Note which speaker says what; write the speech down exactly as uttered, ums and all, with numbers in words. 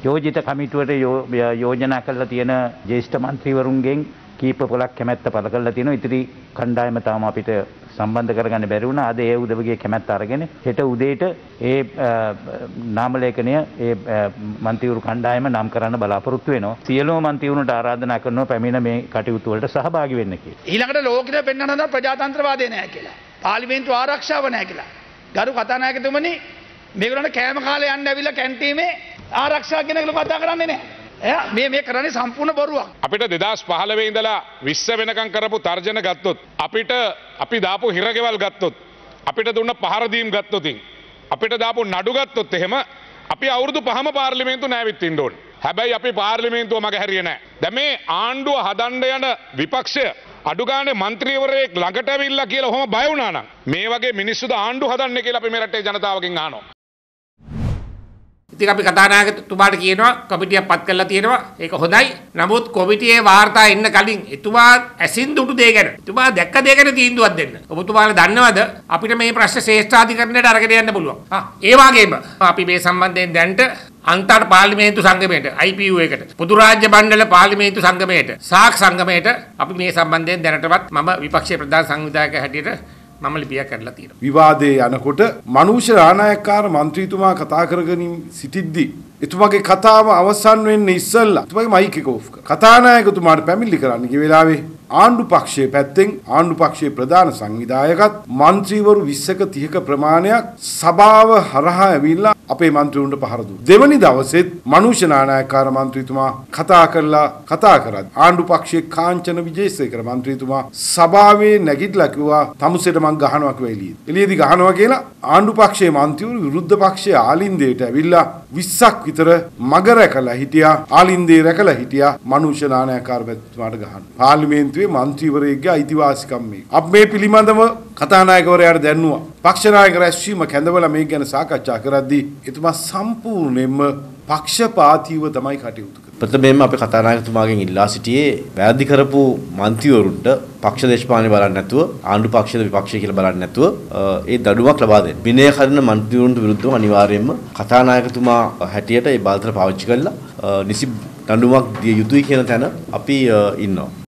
Speaker 1: යෝජිත කමිටුවට යෝජනා කරලා තියෙන ජ්‍යෙෂ්ඨ මන්ත්‍රීවරුන්ගෙන් කීප පොලක් කැමැත්ත පළ කරලා තියෙනවා. ඉතිරි කණ්ඩායම තාම අපිට සම්බන්ධ කරගන්න බැරි වුණා. අද ඒ උදවිගේ කැමැත්ත අරගෙන හෙට උදේට ඒ නාම ලේඛනය ඒ මන්ත්‍රීවරු කණ්ඩායම නම් කරන්න බලාපොරොත්තු වෙනවා. සියලුම මන්ත්‍රීවරුන්ට ආරාධනා කරනවා පැමිණ මේ කටයුතු වලට සහභාගී වෙන්න කියලා.
Speaker 2: ඊළඟට ලෝකෙට පෙන්වන්න හදන ප්‍රජාතන්ත්‍රවාදය නැහැ කියලා. පාර්ලිමේන්තු ආරක්ෂාව නැහැ කියලා. ගරු කතානායකතුමනි මේගොල්ලන්ට කෑම කාලේ යන්න ඇවිල්ලා කැන්ටීමේ ආරක්ෂා කියන එක කතා කරන්නේ නැහැ. මේ මේ කරන්නේ සම්පූර්ණ බොරුවක්.
Speaker 3: අපිට දෙදාස් පහළොව ඉඳලා විස්ස වෙනකම් කරපු තර්ජන ගත්තොත් අපිට අපි දාපු හිරගෙවල් ගත්තොත් අපිට දුන්න පහර දීම් ගත්තොත් අපිට දාපු නඩු ගත්තොත් එහෙම අපි අවුරුදු පහම පාර්ලිමේන්තුව නැවිත් ඉන්න ඕනේ. හැබැයි අපි පාර්ලිමේන්තුව මග හැරියේ නැහැ. දැන් මේ ආණ්ඩුව හදන්න යන විපක්ෂය අඩු ගානේ මන්ත්‍රීවරයෙක් ළඟට ඇවිල්ලා කියලා ඔහොම බය වුණා නම් මේ වගේ මිනිස්සුද ආණ්ඩුව හදන්නේ කියලා අපි මේ රටේ ජනතාවගෙන් අහනවා.
Speaker 4: ඉතින් අපි කතානායකතුමාට කියනවා කොමිටියක් පත් කරලා තියෙනවා ඒක හොඳයි. නමුත් කොමිටියේ වාර්තා එන්න කලින් එතුමා ඇසින් දුටු දේ ගැන එතුමා දැක්ක දේ ගැන තීන්දුවක් දෙන්න. ඔබතුමාලා දන්නවද අපිට මේ ප්‍රශ්න ශ්‍රේෂ්ඨාධිකරණයට අරගෙන යන්න පුළුවන්. හා ඒ වගේම අපි මේ සම්බන්ධයෙන් දැන්ට අන්තර් පාර්ලිමේන්තු සංගමයට I P U එකට පොදු රාජ්‍ය මණ්ඩල පාර්ලිමේන්තු සංගමයට සාක් සංගමයට අපි මේ සම්බන්ධයෙන් දැනටවත් මම විපක්ෂයේ ප්‍රධාන සංවිධායක හැටියට මම ලිපියක් කරලා තියෙනවා.
Speaker 5: විවාදයේ යනකොට මනුෂ්‍ය රානායකකාර මන්ත්‍රීතුමා කතා කරගෙන සිටිද්දී එතුමාගේ කතාව අවසන් වෙන්නේ ඉස්සෙල්ලා එතුමාගේ මයික් එක ඕෆ් කරා. කතානායකතුමාට පැමිණිලි කරන්න ගිය වෙලාවේ ආණ්ඩු පක්ෂයේ පැත්තෙන් ආණ්ඩු පක්ෂයේ ප්‍රධාන සංවිධායකත් මන්ත්‍රීවරු විස්සක තිහක ප්‍රමාණයක් සභාව හරහා ඇවිල්ලා අපේ මන්ත්‍රීවරුන්ට පහර දුන්නා. දෙවනි දවසෙත් මනුෂ්‍ය නායකකාර මන්ත්‍රීතුමා කතා කරලා කතා කරත් ආණ්ඩු පක්ෂයේ කාංචන විජේසේකර මන්ත්‍රීතුමා සභාවේ නැගිටලා කිව්වා තමුසෙට මං ගහනවා කියලා එළියේ. එළියේදී ගහනවා කියලා ආණ්ඩු පක්ෂයේ මන්ත්‍රීවරු විරුද්ධ පක්ෂයේ ආලින්දයට ඇවිල්ලා විස්සක් විතර මග රැකලා හිටියා. ආලින්දේ රැකලා හිටියා මනුෂ්‍ය නායකකාර මන්ත්‍රීතුමාට ගහන්න. පාර්ලිමේන්තුවේ මන්ත්‍රීවරයෙක්ගේ අයිතිවාසිකම් මේ. අප මේ පිළිබඳව කතානායකවරයාට දැන්නුවා. පක්ෂ නායක රැස්වීම කැඳවලා මේක ගැන සාකච්ඡා කරද්දී එතුමා සම්පූර්ණයෙන්ම පක්ෂපාතීව තමයි කටයුතු කරන්නේ.
Speaker 6: ප්‍රථමයෙන්ම අපි කතානායකතුමාගෙන් ඉල්ලා සිටියේ වැරදි කරපු මන්ත්‍රීවරුන්ට පක්ෂ දේශපාලනේ බලන්නේ නැතුව ආණ්ඩු පක්ෂද විපක්ෂය කියලා බලන්නේ නැතුව ඒ දඩුවමක් ලබා දෙන්න. විනය කරන මන්ත්‍රීවරුන්ට විරුද්ධව අනිවාර්යයෙන්ම කතානායකතුමා හැටියට ඒ බාල්තර පාවිච්චි කරලා නිසි දඬුවමක් දිය යුතුයි කියන තැන අපි ඉන්නවා.